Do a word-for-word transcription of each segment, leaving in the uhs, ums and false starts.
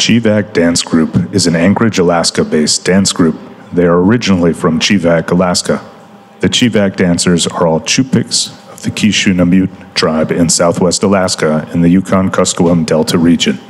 Chivak Dance Group is an Anchorage, Alaska-based dance group. They are originally from Chivak, Alaska. The Chivak dancers are all Chupiks of the Kishu-Namut tribe in southwest Alaska in the Yukon-Kuskokwim Delta region.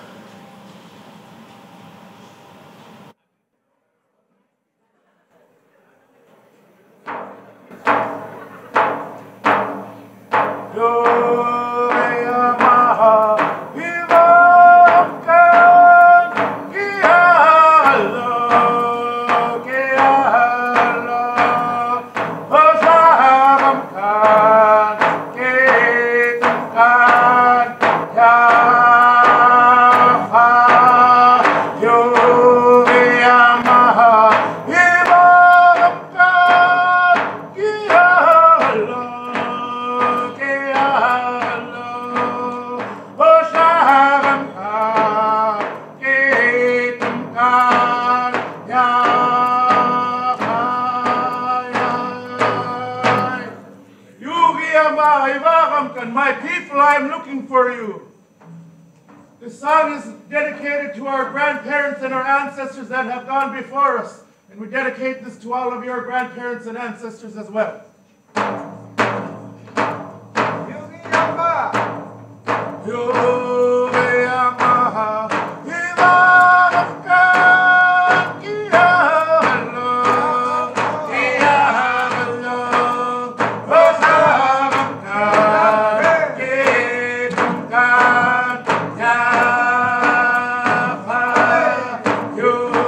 My people, I am looking for you. This song is dedicated to our grandparents and our ancestors that have gone before us. And we dedicate this to all of your grandparents and ancestors as well.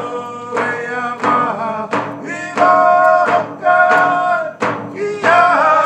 Yeah.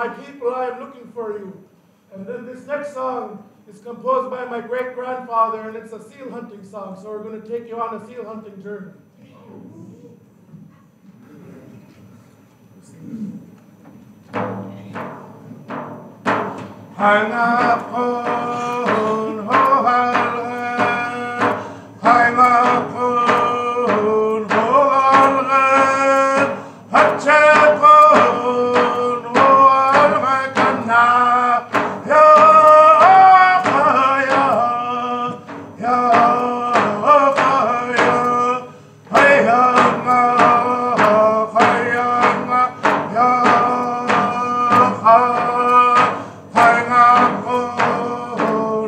people, I am looking for you. And then this next song is composed by my great-grandfather, and it's a seal hunting song, so we're going to take you on a seal hunting journey. Hang up on, ho, hang up on, ho, hatche on, ho, kana, ya, ya, ya, ya, ya, hang up on.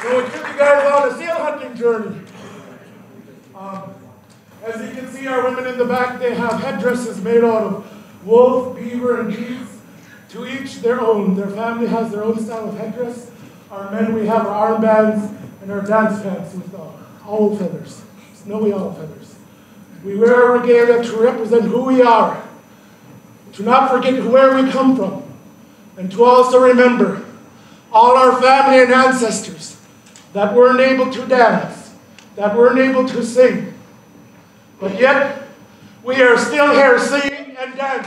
So we took you guys on a seal hunting journey. Um, as you can see, our women in the back, they have headdresses made out of wolf, beaver, and geese. To each their own. Their family has their own style of headdress. Our men, we have our armbands and our dance pants with uh, owl feathers, snowy owl feathers. We wear our regalia to represent who we are, to not forget where we come from, and to also remember all our family and ancestors that weren't able to dance, that weren't able to sing, but yet we are still here singing and dancing.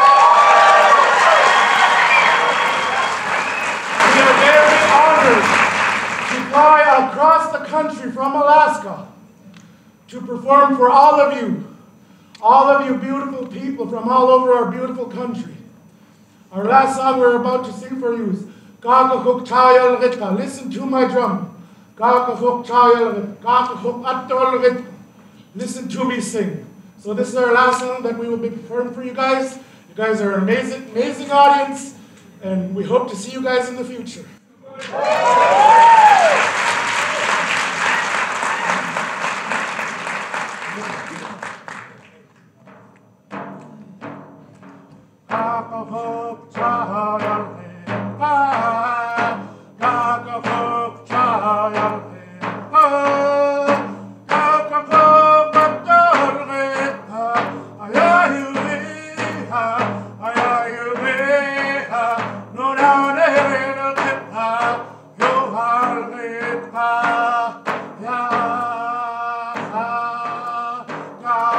We are very honored to fly across the country from Alaska to perform for all of you, all of you beautiful people from all over our beautiful country. Our last song we're about to sing for you is Gagahuk Tayal Ritka. Listen to my drum. Gagahuk Tayal Rit. Gagahuk Atol Rit. Listen to me sing. So this is our last song that we will be performing for you guys. You guys are an amazing, amazing audience, and we hope to see you guys in the future.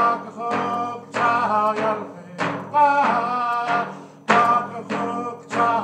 Child.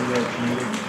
Red Community